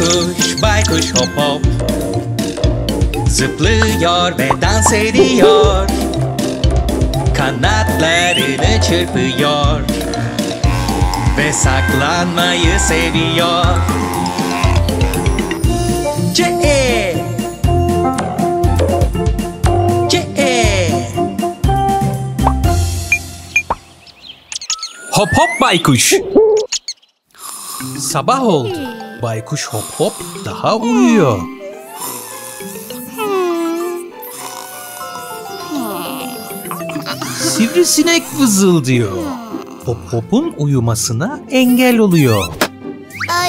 baykuş hop hop. Zıplıyor ve dans ediyor. Kanatlarını çırpıyor ve saklanmayı seviyor. C-E, C-E. Hop hop baykuş. Sabah oldu. Baykuş hop hop daha uyuyor. Sivrisinek vızıldıyor. Hop hop'un uyumasına engel oluyor. Ay.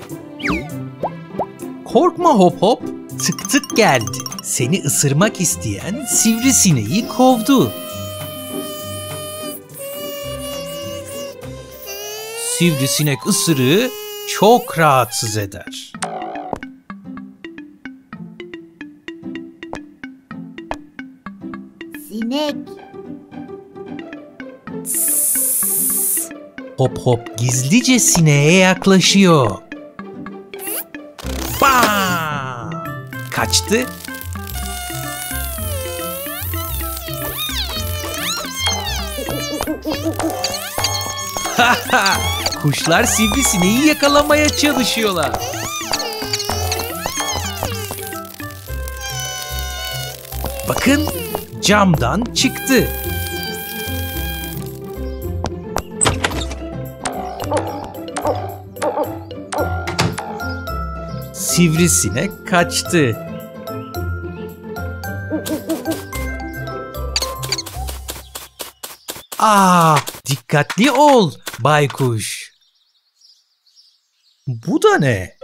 Korkma hop hop, tık tık geldi. Seni ısırmak isteyen sivrisineği kovdu. Sivrisinek ısırığı çok rahatsız eder. Sinek. Hop hop gizlice sineğe yaklaşıyor. Bam! Kaçtı. Kuşlar sivrisineği yakalamaya çalışıyorlar. Bakın, camdan çıktı. Sivrisinek kaçtı. Dikkatli ol baykuş. Bu da ne?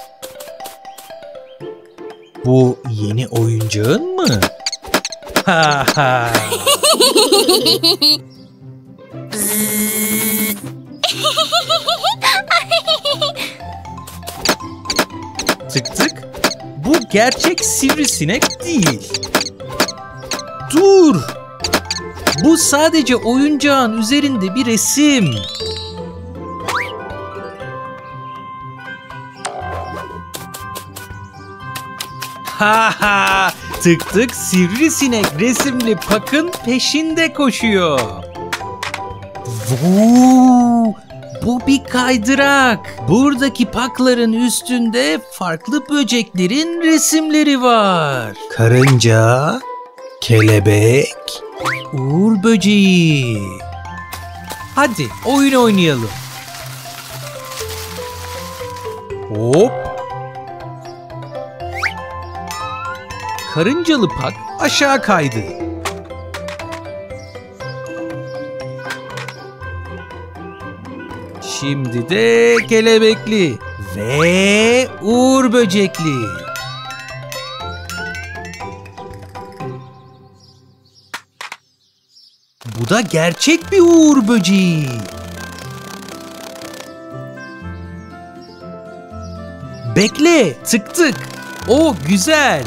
Bu yeni oyuncağın mı? Ha ha. Tık tık. Bu gerçek sivrisinek değil. Dur. Bu sadece oyuncağın üzerinde bir resim. Ha ha. Tık tık sivrisinek resimli Pak'ın peşinde koşuyor. Vuu. Bu bir kaydırak. Buradaki pakların üstünde farklı böceklerin resimleri var. Karınca, kelebek, uğur böceği. Hadi oyun oynayalım. Hop. Karıncalı pak aşağı kaydı. Şimdi de kelebekli ve uğur böcekli. Bu da gerçek bir uğur böceği. Bekle, tık tık. O güzel.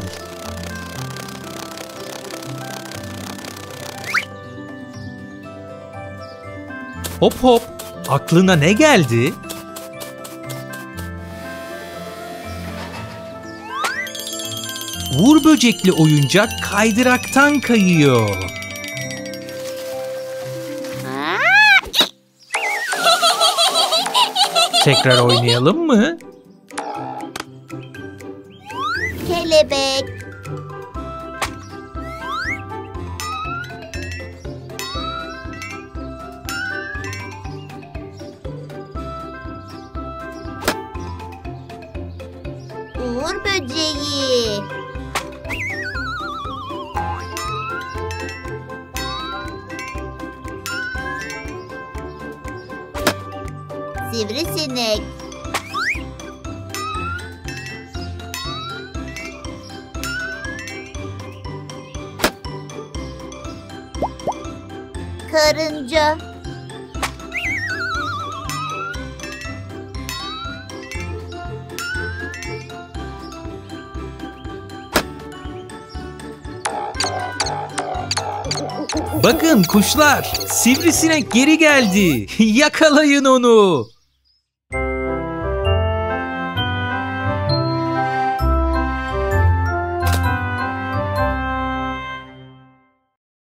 Hop hop. Aklına ne geldi? Uğur böcekli oyuncak kaydıraktan kayıyor. Tekrar oynayalım mı? Kelebek. Uğur böceği. Sivrisinek. Karınca. Bakın kuşlar, sivrisinek geri geldi. Yakalayın onu.